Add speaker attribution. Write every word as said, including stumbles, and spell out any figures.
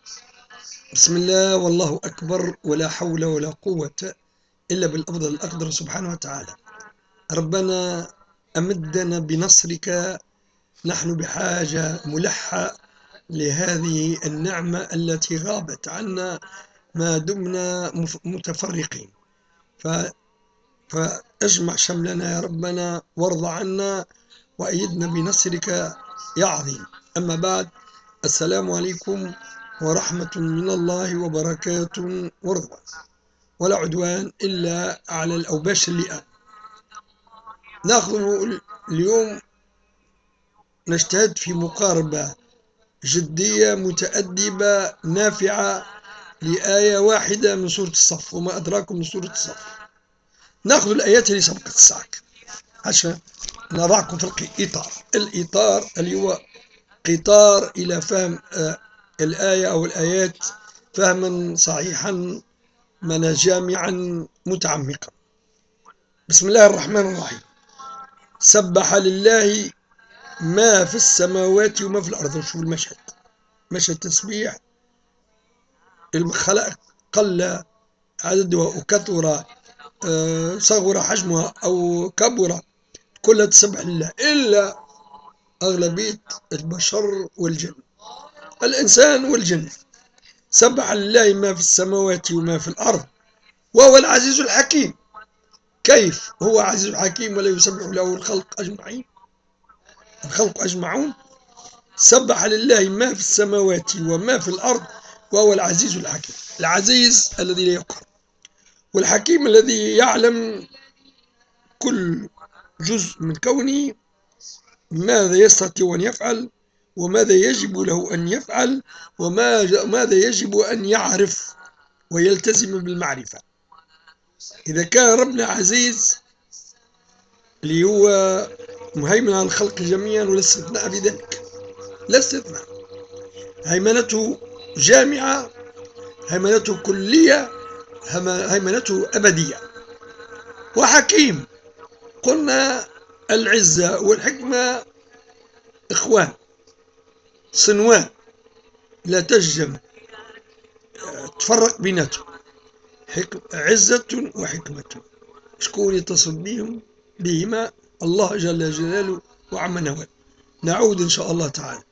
Speaker 1: بسم الله والله أكبر ولا حول ولا قوة إلا بالأفضل الأقدر سبحانه وتعالى. ربنا أمدنا بنصرك، نحن بحاجة ملحة لهذه النعمة التي غابت عنا ما دمنا متفرقين، ف... فاجمع شملنا يا ربنا وارض عنا وأيدنا بنصرك يا عظيم. أما بعد، السلام عليكم ورحمة من الله وبركاته ورضوان، ولا عدوان إلا على الأوباش اللئام. ناخذ اليوم نجتهد في مقاربة جدية متأدبة نافعة لآية واحدة من سورة الصف، وما أدراكم من سورة الصف. ناخذ الآيات اللي سبقت الساعك عشان نضعكم في الإطار الإطار اللي هو قطار إلى فهم الآية أو الآيات فهما صحيحا من جامعا متعمقا. بسم الله الرحمن الرحيم. سبح لله ما في السماوات وما في الأرض. نشوف المشهد، مشهد تسبيح الخلائق قل عددها وكثر صغر حجمها أو كبر، كلها تسبح لله إلا أغلبية البشر والجن، الإنسان والجن. سبح لله ما في السماوات وما في الأرض وهو العزيز الحكيم. كيف هو عزيز حكيم ولا يسبح له الخلق أجمعين؟ الخلق أجمعون. سبح لله ما في السماوات وما في الأرض وهو العزيز الحكيم. العزيز الذي لا يقهر، والحكيم الذي يعلم كل جزء من كونه ماذا يستطيع أن يفعل وماذا يجب له أن يفعل وماذا يجب أن يعرف ويلتزم بالمعرفة. إذا كان ربنا عزيز اللي هو مهيمن على الخلق جميعا ولا استثناء في ذلك، لا استثناء، هيمنته جامعة، هيمنته كلية، هيمنته أبدية. وحكيم، قلنا العزة والحكمة إخوان صنوان لا تجزم تفرق بيناتهم، عزة وحكمة. شكون يتصل بهم بهما؟ الله جل جلاله وعم نوال. نعود إن شاء الله تعالى.